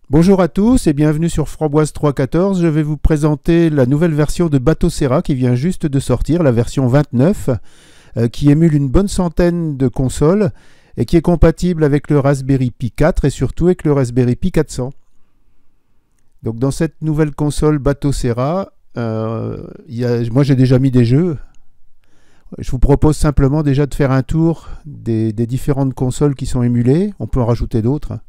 Bonjour à tous et bienvenue sur Framboise 3.14. Je vais vous présenter la nouvelle version de Batocera qui vient juste de sortir, la version 29, qui émule une bonne centaine de consoles et qui est compatible avec le Raspberry Pi 4 et surtout avec le Raspberry Pi 400. Donc dans cette nouvelle console Batocera, moi j'ai déjà mis des jeux. Je vous propose simplement déjà de faire un tour des différentes consoles qui sont émulées. On peut en rajouter d'autres.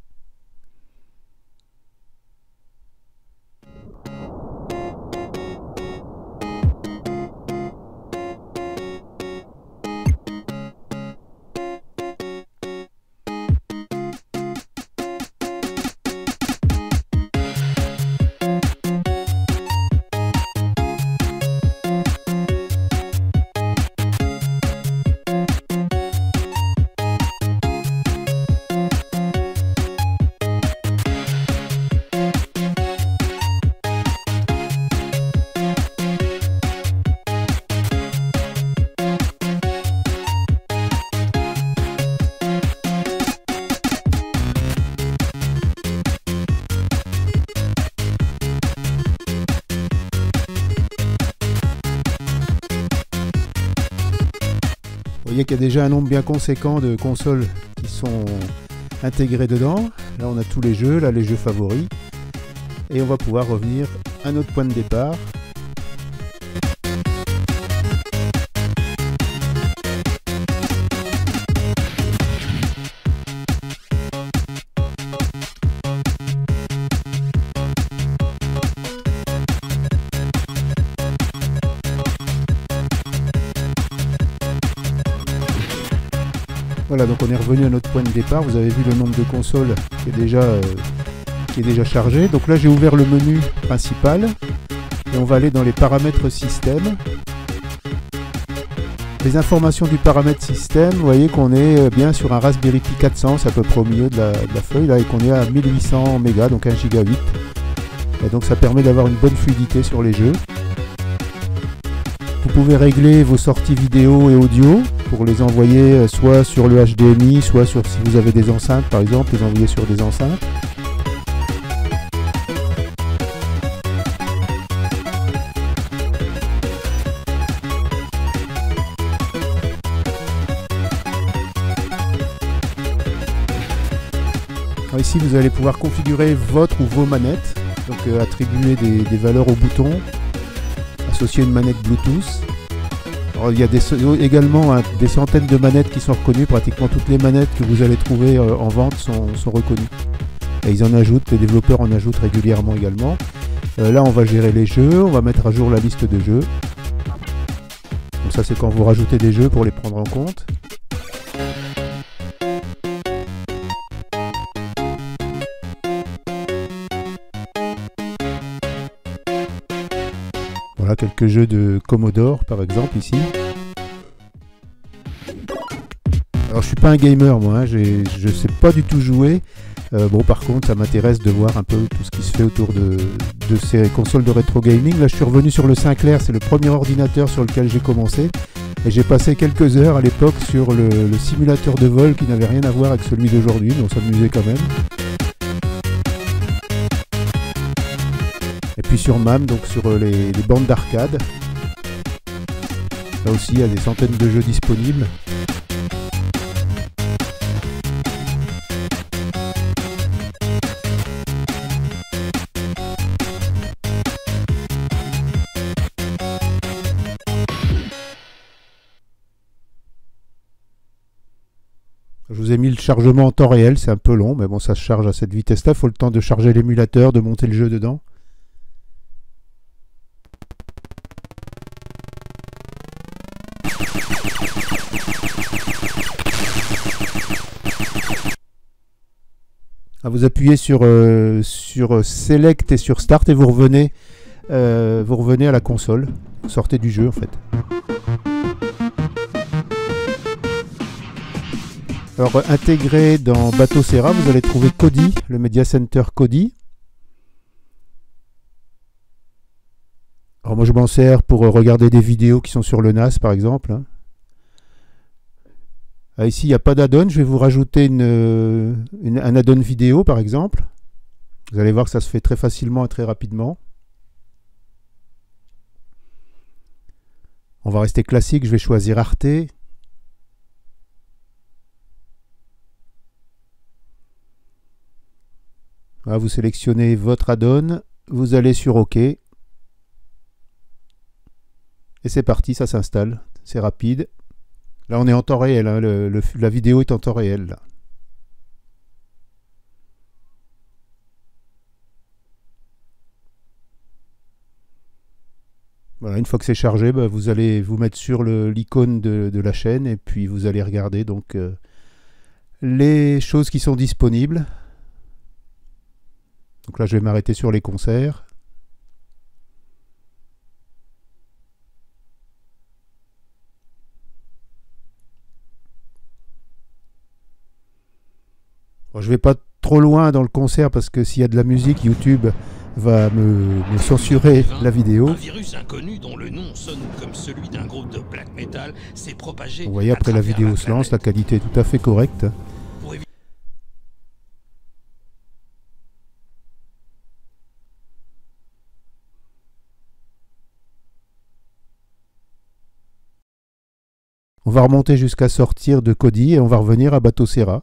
Vous voyez qu'il y a déjà un nombre bien conséquent de consoles qui sont intégrées dedans. Là on a tous les jeux, là les jeux favoris. Et on va pouvoir revenir à notre point de départ. Voilà, donc on est revenu à notre point de départ. Vous avez vu le nombre de consoles qui est déjà chargé. Donc là, j'ai ouvert le menu principal et on va aller dans les paramètres système. Les informations du paramètre système, vous voyez qu'on est bien sur un Raspberry Pi 400, c'est à peu près au milieu de la feuille là, et qu'on est à 1800 mégas, donc 1 giga 8. Et donc ça permet d'avoir une bonne fluidité sur les jeux. Vous pouvez régler vos sorties vidéo et audio pour les envoyer soit sur le HDMI, soit sur, si vous avez des enceintes par exemple, les envoyer sur des enceintes. Alors ici vous allez pouvoir configurer votre ou vos manettes, donc attribuer des valeurs aux boutons, associer une manette Bluetooth. Alors, il y a également des centaines de manettes qui sont reconnues. Pratiquement toutes les manettes que vous allez trouver en vente sont reconnues. Et ils en ajoutent, les développeurs en ajoutent régulièrement également. Là, on va gérer les jeux, on va mettre à jour la liste de jeux. Donc ça, c'est quand vous rajoutez des jeux pour les prendre en compte. Voilà quelques jeux de Commodore par exemple ici. Alors je suis pas un gamer moi, hein, je sais pas du tout jouer. Bon par contre ça m'intéresse de voir un peu tout ce qui se fait autour de ces consoles de rétro gaming. Là je suis revenu sur le Sinclair, c'est le premier ordinateur sur lequel j'ai commencé. Et j'ai passé quelques heures à l'époque sur le simulateur de vol qui n'avait rien à voir avec celui d'aujourd'hui, mais on s'amusait quand même. Et puis sur MAM, donc sur les bandes d'arcade. Là aussi, il y a des centaines de jeux disponibles. Je vous ai mis le chargement en temps réel, c'est un peu long, mais bon, ça se charge à cette vitesse-là. Il faut le temps de charger l'émulateur, de monter le jeu dedans. Vous appuyez sur Select et sur Start et vous revenez à la console. Vous sortez du jeu en fait. Alors intégré dans Batocera, vous allez trouver Kodi, le Media Center Kodi. Alors moi je m'en sers pour regarder des vidéos qui sont sur le NAS par exemple. Ah, ici il n'y a pas d'add-on, je vais vous rajouter un add-on vidéo par exemple. Vous allez voir que ça se fait très facilement et très rapidement. On va rester classique, je vais choisir Arte. Voilà, vous sélectionnez votre add-on, vous allez sur OK. Et c'est parti, ça s'installe. C'est rapide. Là, on est en temps réel, hein, la vidéo est en temps réel. Là. Voilà, une fois que c'est chargé, bah, vous allez vous mettre sur l'icône de la chaîne et puis vous allez regarder donc les choses qui sont disponibles. Donc là, je vais m'arrêter sur les concerts. Bon, je ne vais pas trop loin dans le concert parce que s'il y a de la musique, YouTube va me censurer la vidéo. Un virus inconnu dont le nom sonne comme celui d'un groupe de black metal s'est propagé. Vous voyez, après la vidéo se lance, la qualité est tout à fait correcte. On va remonter jusqu'à sortir de Kodi et on va revenir à Batocera.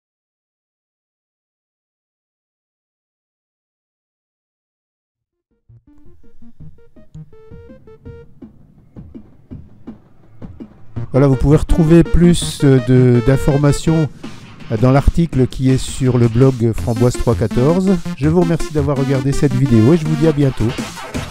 Voilà, vous pouvez retrouver plus d'informations dans l'article qui est sur le blog Framboise 314. Je vous remercie d'avoir regardé cette vidéo et je vous dis à bientôt.